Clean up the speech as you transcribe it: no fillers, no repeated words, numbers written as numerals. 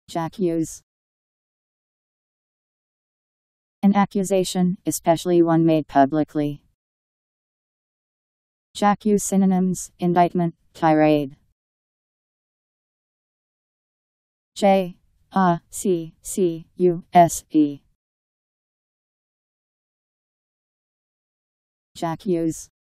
J'accuse. An accusation, especially one made publicly. J'accuse synonyms: indictment, tirade. J'accuse. J'accuse.